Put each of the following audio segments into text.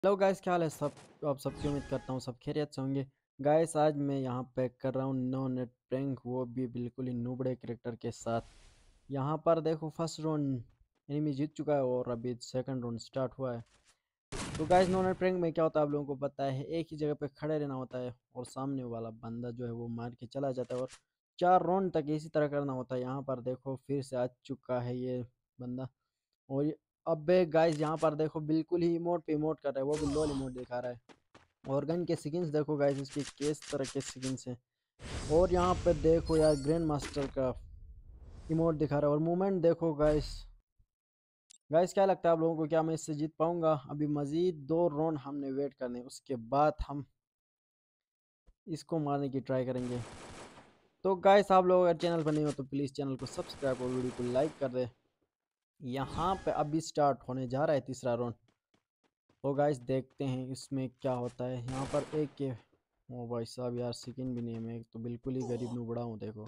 Hello guys, क्या हाल है सब। आप सबकी उम्मीद करता हूँ सब खैरियत से होंगे। गाइस आज मैं यहाँ पे कर रहा हूँ नो नेट प्रैंक, वो भी बिल्कुल ही नूबड़े कैरेक्टर के साथ। यहाँ पर देखो फर्स्ट राउंड एनिमी जीत चुका है और अभी सेकंड राउंड स्टार्ट हुआ है। तो गाइस नो नेट प्रैंक में क्या होता है आप लोगों को पता है, एक ही जगह पे खड़े रहना होता है और सामने वाला बंदा जो है वो मार के चला जाता है और 4 राउंड तक इसी तरह करना होता है। यहाँ पर देखो फिर से आ चुका है ये बंदा। और अबे गाइस यहाँ पर देखो बिल्कुल ही इमोट पे इमोट कर रहा है, वो भी लोल इमोट दिखा रहा है। और गन के स्किन्स देखो गाइस, इसकी किस तरह के स्किन्स हैं। और यहाँ पे देखो यार ग्रैंड मास्टर का इमोट दिखा रहा है। और मूवमेंट देखो गाइस। गाइस क्या लगता है आप लोगों को, क्या मैं इससे जीत पाऊंगा? अभी मजीद 2 राउंड हमने वेट करने, उसके बाद हम इसको मारने की ट्राई करेंगे। तो गाइस आप लोग अगर चैनल पर नहीं हो तो प्लीज़ चैनल को सब्सक्राइब और वीडियो को लाइक कर दे। यहाँ पे अभी स्टार्ट होने जा रहा है तीसरा राउंड। तो गाइस देखते हैं इसमें क्या होता है। यहाँ पर एक के ओ भाई साहब यार स्किन भी नहीं है, मैं तो बिल्कुल ही गरीब नू बड़ा हूँ देखो।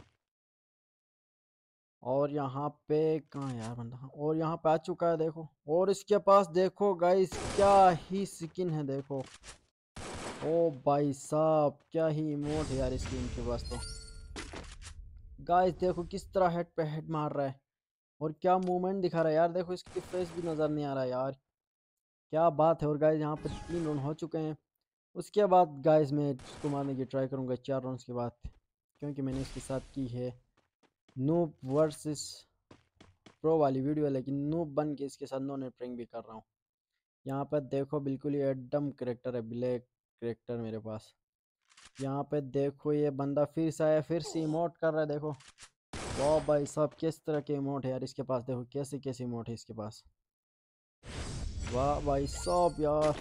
और यहाँ पे कहाँ है यार बंदा, और यहाँ पे आ चुका है देखो। और इसके पास देखो गाइस क्या ही स्किन है देखो। ओ भाई साहब क्या ही इमोट है यार स्किन के पास। तो गाइस देखो किस तरह हेड पे हेड मार रहा है और क्या मूवमेंट दिखा रहा है यार। देखो इसकी फेस भी नजर नहीं आ रहा यार, क्या बात है। और गाइस यहाँ पे 3 राउंड हो चुके हैं। उसके बाद गाइस मैं इसको मारने की ट्राई करूंगा 4 राउंड्स के बाद, क्योंकि मैंने इसके साथ की है नूब वर्सेस प्रो वाली वीडियो, लेकिन नूब बन के इसके साथ नो नेट प्रैंक भी कर रहा हूँ। यहाँ पर देखो बिल्कुल ही एकदम करेक्टर है, ब्लैक करेक्टर मेरे पास। यहाँ पे देखो ये बंदा फिर से आया, फिर से इमोट कर रहा है देखो। वाह भाई साहब किस तरह के इमोट है यार इसके पास, देखो कैसे कैसे इमोट है इसके पास। वाह भाई साहब यार।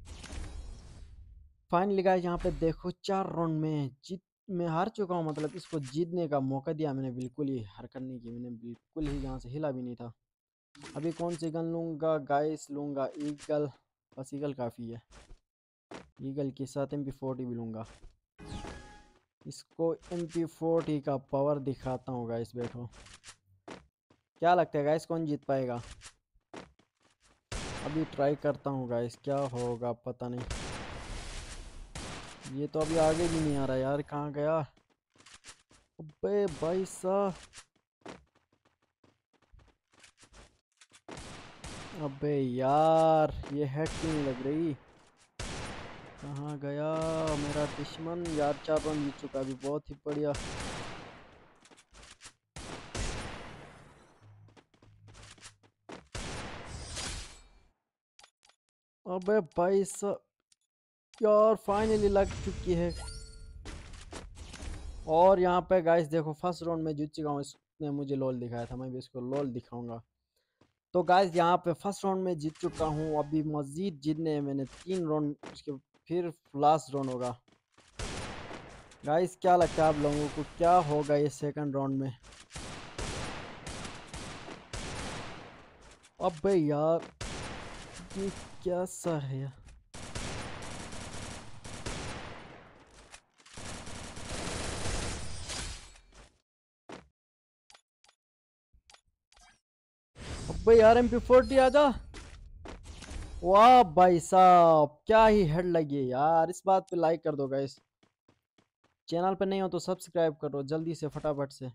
फाइनली गाइस यहाँ पे देखो 4 राउंड में जीत मैं हार चुका हूँ, मतलब इसको जीतने का मौका दिया मैंने, बिल्कुल ही हरकत नहीं की मैंने, बिल्कुल ही यहाँ से हिला भी नहीं था। अभी कौन सी गन लूँगा गाइस? लूँगा ईगल, बस ईगल काफ़ी है। ईगल के साथ MP40 भी लूँगा। इसको MP40 का पावर दिखाता हूँ गाइस, बैठो। क्या लगता है गाइस कौन जीत पाएगा? अभी ट्राई करता हूँ गाइस, क्या होगा पता नहीं। ये तो अभी आगे भी नहीं आ रहा यार, कहाँ गया? अबे भाई साहब, अबे यार ये हेड क्यों नहीं लग रही? कहाँ गया मेरा दुश्मन यार? 4 राउंड जीत चुका अभी, बहुत ही बढ़िया। अबे भाई साहब यार फाइनली लग चुकी है। और यहाँ पे गाइस देखो फर्स्ट राउंड में जीत चुका हूँ, इसने मुझे लोल दिखाया था, मैं भी इसको लोल दिखाऊंगा। तो गाइस यहाँ पे फर्स्ट राउंड में जीत चुका हूँ, अभी मजीद जीतने हैं मैंने 3 राउंड, उसके फिर लास्ट राउंड होगा। गाइस क्या लगता है आप लोगों को, क्या होगा ये सेकंड राउंड में? अबे यार ये क्या सा है यार? अबे यार MP40 आजा। वाह भाई साहब क्या ही हेड लगी है यार। इस बात पे लाइक कर दो गाइस, चैनल पे नहीं हो तो सब्सक्राइब करो जल्दी से फटाफट से।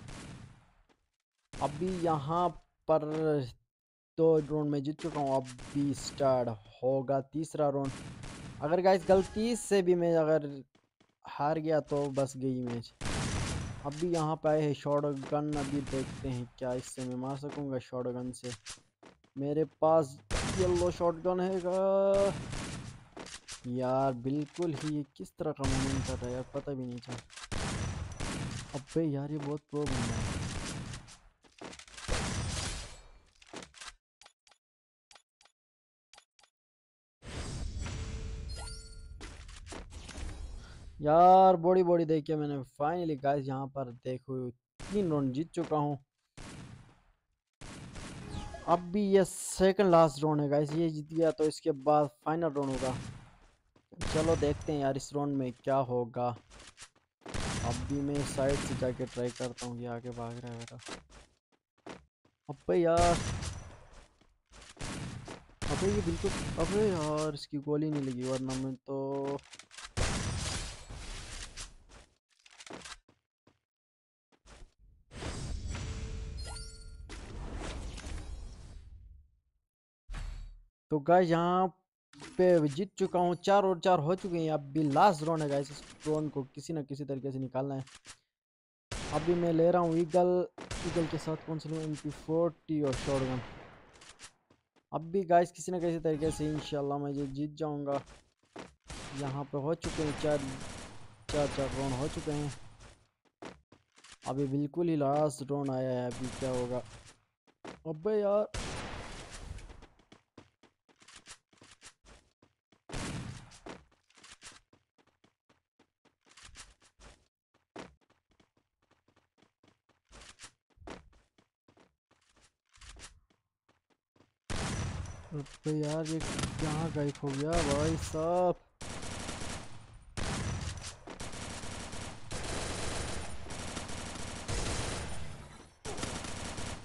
अभी यहाँ पर 2 राउंड में जीत चुका हूँ, अभी स्टार्ट होगा तीसरा राउंड। अगर गाइस गलती से भी मैं अगर हार गया तो बस गई मैच। अभी यहाँ पे आए है शॉर्ट गन, अभी देखते हैं क्या इससे मैं मार सकूंगा शॉर्ट गन से। मेरे पास येलो शॉर्ट गन है यार, बिल्कुल ही ये किस तरह का मूवमेंट कर रहा है यार, पता भी नहीं चला। अबे यार ये बहुत प्रो बंदा है यार। बॉडी बॉडी देख के मैंने फाइनली गाइस यहाँ पर देखो 3 राउंड जीत चुका हूँ। अब भी ये सेकंड लास्ट राउंड है गाइस, ये जीत गया तो इसके बाद फाइनल राउंड होगा। चलो देखते हैं यार इस राउंड में क्या होगा। अब भी मैं साइड से जाके ट्राई करता हूँ, ये आगे भाग रहा है मेरा। अबे यार, अबे ये बिल्कुल, अबे यार इसकी गोली नहीं लगी वरना मैं तो। तो गाइस यहाँ पे जीत चुका हूँ, 4 और 4 हो चुके हैं। अब भी लास्ट राउंड है गाइस, इस राउंड को किसी ना किसी तरीके से निकालना है। अभी मैं ले रहा हूँ ईगल। ईगल के साथ कौन सा लूँ, MP40 और शॉटगन। अब भी गाइस किसी ना किसी तरीके से इंशाल्लाह मैं ये जीत जाऊंगा। यहाँ पे हो चुके हैं 4 राउंड हो चुके हैं। अभी बिल्कुल ही लास्ट राउंड आया है, अभी क्या होगा। अबे यार, अबे यार ये यहाँ गायब हो गया भाई साहब।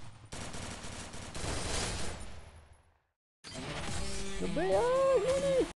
अबे यार क्यों नहीं